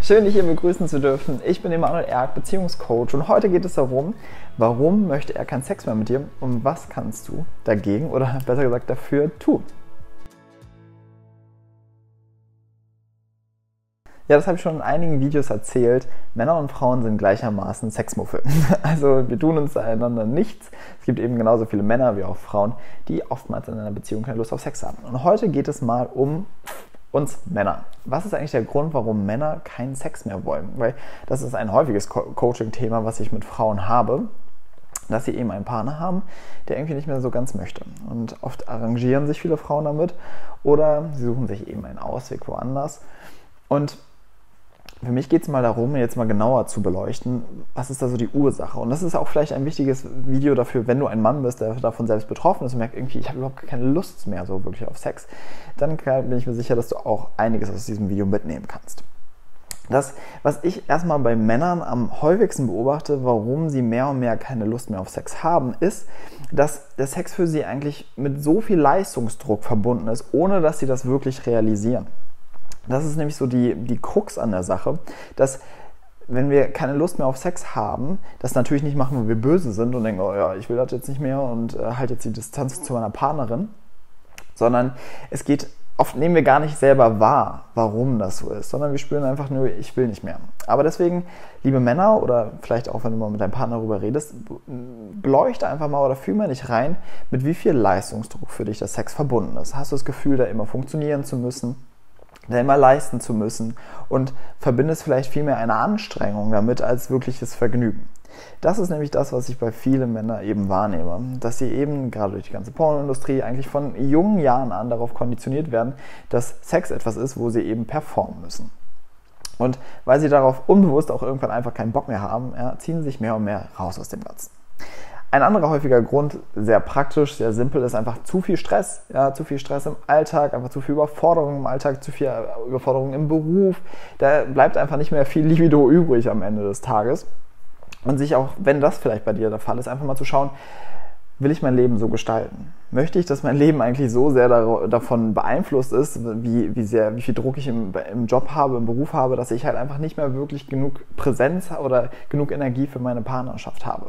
Schön, dich hier begrüßen zu dürfen. Ich bin Emanuel Erk, Beziehungscoach, und heute geht es darum, warum möchte er keinen Sex mehr mit dir und was kannst du dagegen oder besser gesagt dafür tun. Ja, das habe ich schon in einigen Videos erzählt. Männer und Frauen sind gleichermaßen Sexmuffel. Also wir tun uns einander nichts. Es gibt eben genauso viele Männer wie auch Frauen, die oftmals in einer Beziehung keine Lust auf Sex haben. Und heute geht es mal um uns Männer. Was ist eigentlich der Grund, warum Männer keinen Sex mehr wollen? Weil das ist ein häufiges Coaching-Thema, was ich mit Frauen habe, dass sie eben einen Partner haben, der irgendwie nicht mehr so ganz möchte. Und oft arrangieren sich viele Frauen damit oder sie suchen sich eben einen Ausweg woanders. Und für mich geht es mal darum, jetzt mal genauer zu beleuchten, was ist da so die Ursache. Und das ist auch vielleicht ein wichtiges Video dafür, wenn du ein Mann bist, der davon selbst betroffen ist und merkt, irgendwie, ich habe überhaupt keine Lust mehr so wirklich auf Sex, dann bin ich mir sicher, dass du auch einiges aus diesem Video mitnehmen kannst. Das, was ich erstmal bei Männern am häufigsten beobachte, warum sie mehr und mehr keine Lust mehr auf Sex haben, ist, dass der Sex für sie eigentlich mit so viel Leistungsdruck verbunden ist, ohne dass sie das wirklich realisieren. Das ist nämlich so die Krux an der Sache, dass wenn wir keine Lust mehr auf Sex haben, das natürlich nicht machen, weil wir böse sind und denken, oh ja, ich will das jetzt nicht mehr und halte jetzt die Distanz zu meiner Partnerin, sondern es geht, oft nehmen wir gar nicht selber wahr, warum das so ist, sondern wir spüren einfach nur, ich will nicht mehr. Aber deswegen, liebe Männer oder vielleicht auch, wenn du mal mit deinem Partner darüber redest, beleuchte einfach mal oder fühl mal nicht rein, mit wie viel Leistungsdruck für dich der Sex verbunden ist. Hast du das Gefühl, da immer funktionieren zu müssen, da immer leisten zu müssen und verbindest vielleicht viel mehr eine Anstrengung damit als wirkliches Vergnügen. Das ist nämlich das, was ich bei vielen Männern eben wahrnehme, dass sie eben gerade durch die ganze Pornoindustrie eigentlich von jungen Jahren an darauf konditioniert werden, dass Sex etwas ist, wo sie eben performen müssen. Und weil sie darauf unbewusst auch irgendwann einfach keinen Bock mehr haben, ziehen sie sich mehr und mehr raus aus dem Ganzen. Ein anderer häufiger Grund, sehr praktisch, sehr simpel, ist einfach zu viel Stress. Ja, zu viel Stress im Alltag, einfach zu viel Überforderung im Alltag, zu viel Überforderung im Beruf. Da bleibt einfach nicht mehr viel Libido übrig am Ende des Tages. Und sich auch, wenn das vielleicht bei dir der Fall ist, einfach mal zu schauen, will ich mein Leben so gestalten? Möchte ich, dass mein Leben eigentlich so sehr davon beeinflusst ist, wie viel Druck ich im Job habe, im Beruf habe, dass ich halt einfach nicht mehr wirklich genug Präsenz oder genug Energie für meine Partnerschaft habe?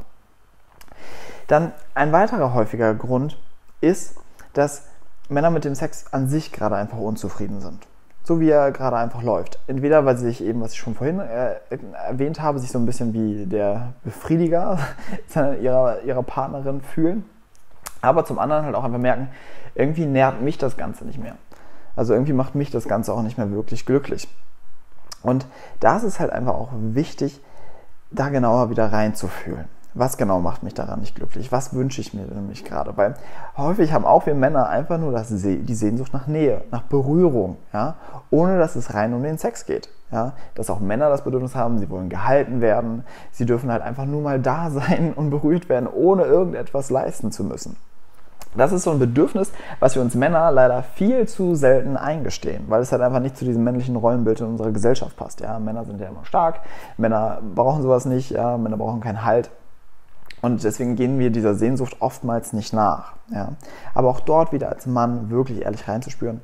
Dann ein weiterer häufiger Grund ist, dass Männer mit dem Sex an sich gerade einfach unzufrieden sind. So wie er gerade einfach läuft. Entweder, weil sie sich eben, was ich schon vorhin erwähnt habe, sich so ein bisschen wie der Befriediger ihrer Partnerin fühlen. Aber zum anderen halt auch einfach merken, irgendwie nährt mich das Ganze nicht mehr. Also irgendwie macht mich das Ganze auch nicht mehr wirklich glücklich. Und da ist es halt einfach auch wichtig, da genauer wieder reinzufühlen. Was genau macht mich daran nicht glücklich? Was wünsche ich mir nämlich gerade? Weil häufig haben auch wir Männer einfach nur die Sehnsucht nach Nähe, nach Berührung, ja? Ohne dass es rein um den Sex geht. Ja? Dass auch Männer das Bedürfnis haben, sie wollen gehalten werden, sie dürfen halt einfach nur mal da sein und berührt werden, ohne irgendetwas leisten zu müssen. Das ist so ein Bedürfnis, was wir uns Männer leider viel zu selten eingestehen, weil es halt einfach nicht zu diesem männlichen Rollenbild in unserer Gesellschaft passt. Ja? Männer sind ja immer stark, Männer brauchen sowas nicht, ja? Männer brauchen keinen Halt. Und deswegen gehen wir dieser Sehnsucht oftmals nicht nach. Ja. Aber auch dort wieder als Mann wirklich ehrlich reinzuspüren,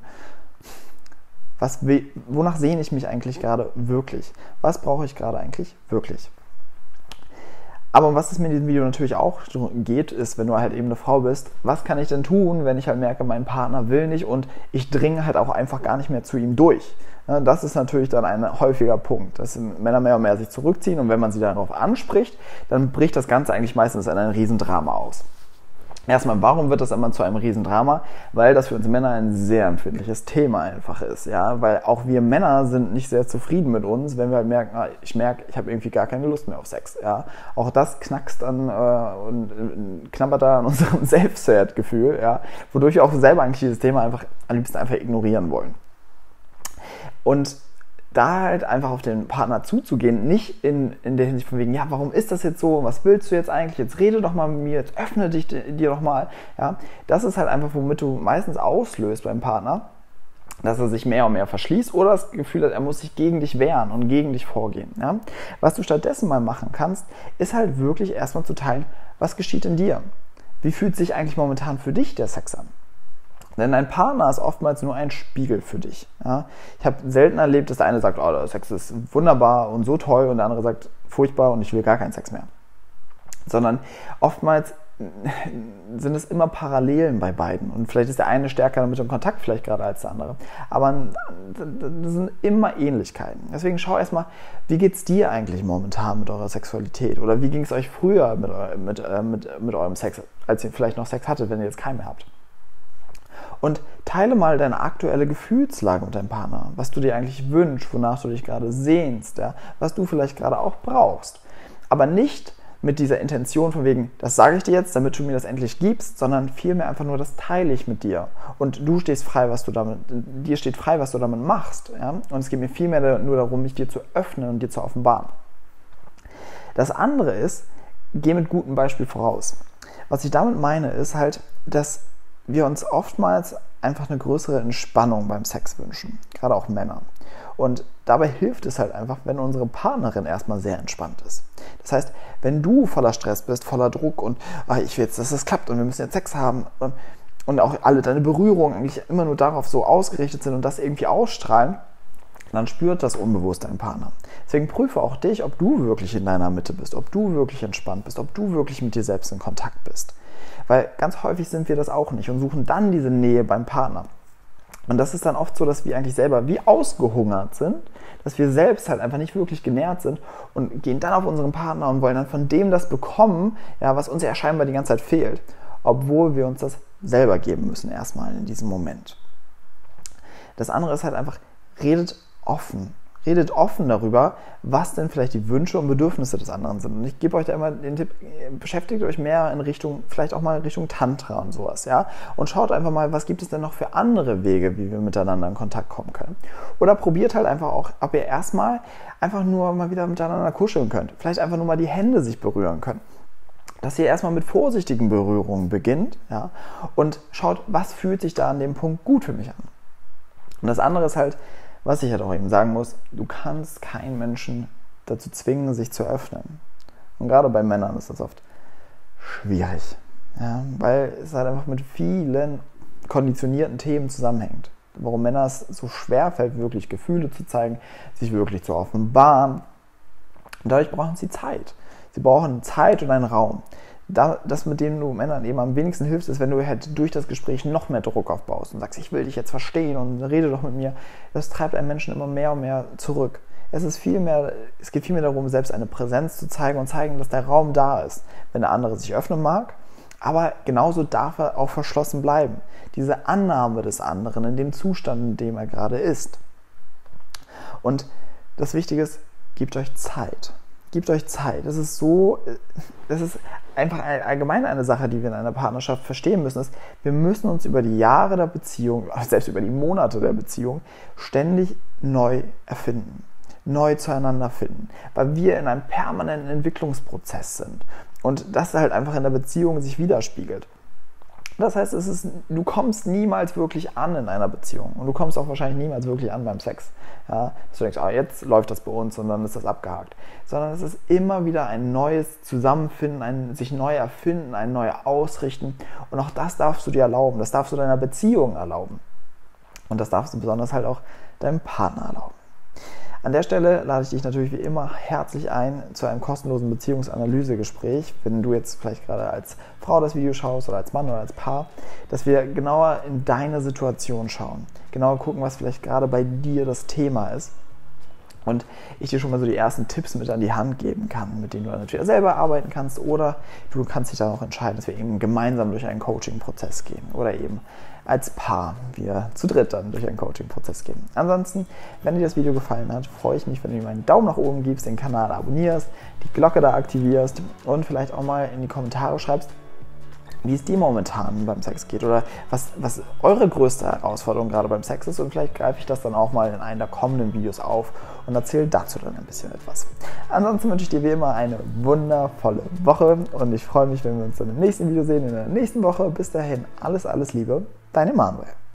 wonach sehne ich mich eigentlich gerade wirklich? Was brauche ich gerade eigentlich wirklich? Aber um was es mir in diesem Video natürlich auch geht, ist, wenn du halt eben eine Frau bist, was kann ich denn tun, wenn ich halt merke, mein Partner will nicht und ich dringe halt auch einfach gar nicht mehr zu ihm durch. Das ist natürlich dann ein häufiger Punkt, dass Männer mehr und mehr sich zurückziehen und wenn man sie darauf anspricht, dann bricht das Ganze eigentlich meistens in ein Riesendrama aus. Erstmal, warum wird das immer zu einem Riesendrama? Weil das für uns Männer ein sehr empfindliches Thema einfach ist, ja, weil auch wir Männer sind nicht sehr zufrieden mit uns, wenn wir halt merken, ich habe irgendwie gar keine Lust mehr auf Sex, ja. Auch das knackst dann und knabbert da an unserem Selbstwertgefühl, ja, wodurch wir auch selber eigentlich dieses Thema einfach am liebsten einfach ignorieren wollen. Und da halt einfach auf den Partner zuzugehen, nicht in der Hinsicht von wegen, ja, warum ist das jetzt so, was willst du jetzt eigentlich, jetzt rede doch mal mit mir, jetzt öffne dich dir doch mal, ja, das ist halt einfach, womit du meistens auslöst beim Partner, dass er sich mehr und mehr verschließt oder das Gefühl hat, er muss sich gegen dich wehren und gegen dich vorgehen, ja. Was du stattdessen mal machen kannst, ist halt wirklich erstmal zu teilen, was geschieht in dir, wie fühlt sich eigentlich momentan für dich der Sex an? Denn dein Partner ist oftmals nur ein Spiegel für dich. Ja? Ich habe selten erlebt, dass der eine sagt, oh, der Sex ist wunderbar und so toll und der andere sagt, furchtbar und ich will gar keinen Sex mehr. Sondern oftmals sind es immer Parallelen bei beiden. Und vielleicht ist der eine stärker damit in Kontakt, vielleicht gerade als der andere. Aber das sind immer Ähnlichkeiten. Deswegen schau erstmal, wie geht es dir eigentlich momentan mit eurer Sexualität? Oder wie ging es euch früher mit eurem Sex, als ihr vielleicht noch Sex hattet, wenn ihr jetzt keinen mehr habt? Und teile mal deine aktuelle Gefühlslage mit deinem Partner, was du dir eigentlich wünschst, wonach du dich gerade sehnst, ja? Was du vielleicht gerade auch brauchst. Aber nicht mit dieser Intention von wegen, das sage ich dir jetzt, damit du mir das endlich gibst, sondern vielmehr einfach nur, das teile ich mit dir. Und du stehst frei, dir steht frei, was du damit machst. Ja? Und es geht mir vielmehr nur darum, mich dir zu öffnen und dir zu offenbaren. Das andere ist, geh mit gutem Beispiel voraus. Was ich damit meine, ist halt, dass wir uns oftmals einfach eine größere Entspannung beim Sex wünschen. Gerade auch Männer. Und dabei hilft es halt einfach, wenn unsere Partnerin erstmal sehr entspannt ist. Das heißt, wenn du voller Stress bist, voller Druck und ich will jetzt, dass das klappt und wir müssen jetzt Sex haben und auch alle deine Berührungen eigentlich immer nur darauf so ausgerichtet sind und das irgendwie ausstrahlen, dann spürt das unbewusst dein Partner. Deswegen prüfe auch dich, ob du wirklich in deiner Mitte bist, ob du wirklich entspannt bist, ob du wirklich mit dir selbst in Kontakt bist. Weil ganz häufig sind wir das auch nicht und suchen dann diese Nähe beim Partner. Und das ist dann oft so, dass wir eigentlich selber wie ausgehungert sind, dass wir selbst halt einfach nicht wirklich genährt sind und gehen dann auf unseren Partner und wollen dann von dem das bekommen, ja, was uns ja scheinbar die ganze Zeit fehlt, obwohl wir uns das selber geben müssen erstmal in diesem Moment. Das andere ist halt einfach, redet offen. Redet offen darüber, was denn vielleicht die Wünsche und Bedürfnisse des anderen sind. Und ich gebe euch da immer den Tipp, beschäftigt euch mehr in Richtung, vielleicht auch mal in Richtung Tantra und sowas, ja. Und schaut einfach mal, was gibt es denn noch für andere Wege, wie wir miteinander in Kontakt kommen können. Oder probiert halt einfach auch, ob ihr erstmal einfach nur mal wieder miteinander kuscheln könnt. Vielleicht einfach nur mal die Hände sich berühren könnt. Dass ihr erstmal mit vorsichtigen Berührungen beginnt, ja. Und schaut, was fühlt sich da an dem Punkt gut für mich an. Und das andere ist halt, was ich halt auch eben sagen muss, du kannst keinen Menschen dazu zwingen, sich zu öffnen. Und gerade bei Männern ist das oft schwierig, ja, weil es halt einfach mit vielen konditionierten Themen zusammenhängt. Warum Männer es so schwer fällt, wirklich Gefühle zu zeigen, sich wirklich zu offenbaren. Und dadurch brauchen sie Zeit. Sie brauchen Zeit und einen Raum. Das, mit dem du Männern eben am wenigsten hilfst, ist, wenn du halt durch das Gespräch noch mehr Druck aufbaust und sagst, ich will dich jetzt verstehen und rede doch mit mir. Das treibt einen Menschen immer mehr und mehr zurück. Es geht vielmehr darum, selbst eine Präsenz zu zeigen und zeigen, dass der Raum da ist, wenn der andere sich öffnen mag. Aber genauso darf er auch verschlossen bleiben. Diese Annahme des anderen in dem Zustand, in dem er gerade ist. Und das Wichtige ist, gebt euch Zeit. Gebt euch Zeit. Das ist einfach allgemein eine Sache, die wir in einer Partnerschaft verstehen müssen, ist, wir müssen uns über die Jahre der Beziehung, selbst über die Monate der Beziehung, ständig neu erfinden, neu zueinander finden, weil wir in einem permanenten Entwicklungsprozess sind und das halt einfach in der Beziehung sich widerspiegelt. Das heißt, du kommst niemals wirklich an in einer Beziehung und du kommst auch wahrscheinlich niemals wirklich an beim Sex. Ja, dass du denkst, jetzt läuft das bei uns und dann ist das abgehakt. Sondern es ist immer wieder ein neues Zusammenfinden, ein sich neu erfinden, ein neu ausrichten und auch das darfst du dir erlauben, das darfst du deiner Beziehung erlauben und das darfst du besonders halt auch deinem Partner erlauben. An der Stelle lade ich dich natürlich wie immer herzlich ein zu einem kostenlosen Beziehungsanalysegespräch, wenn du jetzt vielleicht gerade als Frau das Video schaust oder als Mann oder als Paar, dass wir genauer in deine Situation schauen, genauer gucken, was vielleicht gerade bei dir das Thema ist und ich dir schon mal so die ersten Tipps mit an die Hand geben kann, mit denen du dann natürlich selber arbeiten kannst oder du kannst dich dann auch entscheiden, dass wir eben gemeinsam durch einen Coaching-Prozess gehen oder eben als Paar wir zu dritt dann durch einen Coaching-Prozess gehen. Ansonsten, wenn dir das Video gefallen hat, freue ich mich, wenn du mir einen Daumen nach oben gibst, den Kanal abonnierst, die Glocke da aktivierst und vielleicht auch mal in die Kommentare schreibst, wie es dir momentan beim Sex geht oder was eure größte Herausforderung gerade beim Sex ist und vielleicht greife ich das dann auch mal in einem der kommenden Videos auf und erzähle dazu dann ein bisschen etwas. Ansonsten wünsche ich dir wie immer eine wundervolle Woche und ich freue mich, wenn wir uns dann im nächsten Video sehen, in der nächsten Woche. Bis dahin, alles Liebe, dein Emanuel.